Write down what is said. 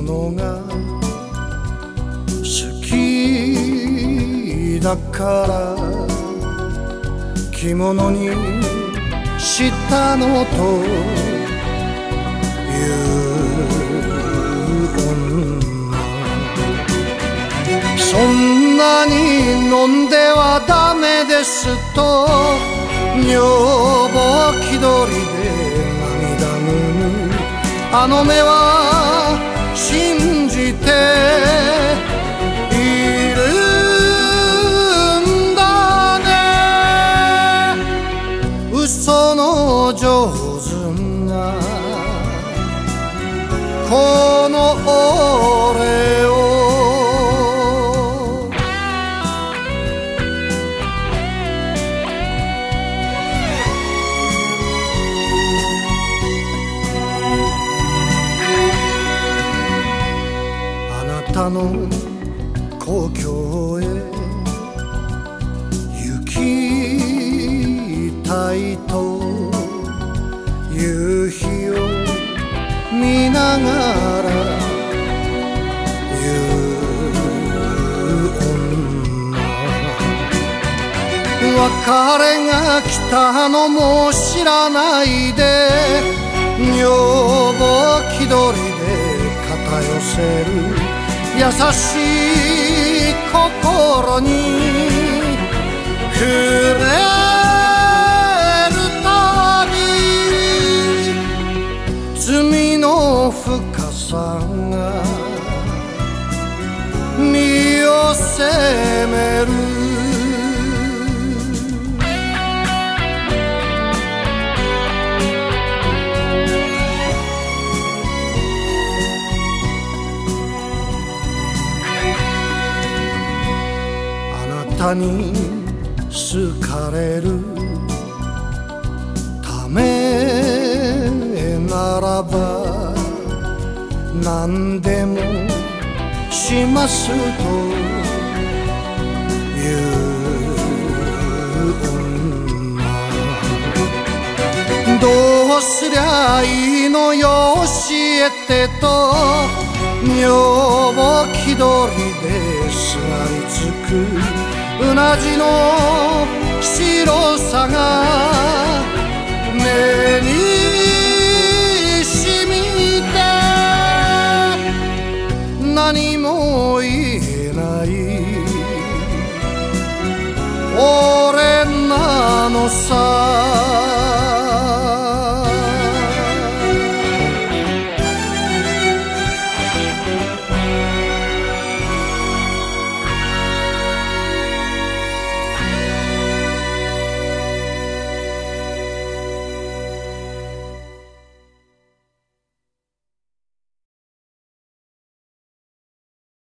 物が好きだから着物にしたのという女、そんなに飲んではダメですと女房気取りで涙ぐむあの目は信じているんだね。嘘の上手なこの俺をあなたの故郷へ行きたいと夕日を見ながら言う女、別れが来たのも知らないで女房気取りで肩寄せる優しい心に触れるたび罪の深さが身を責める。あなたに好かれるためならば何でもしますという女、どうすりゃいいのよ教えてと女房気取りですがりつくうなじの白さが目にしみて何も言えない俺なのさ。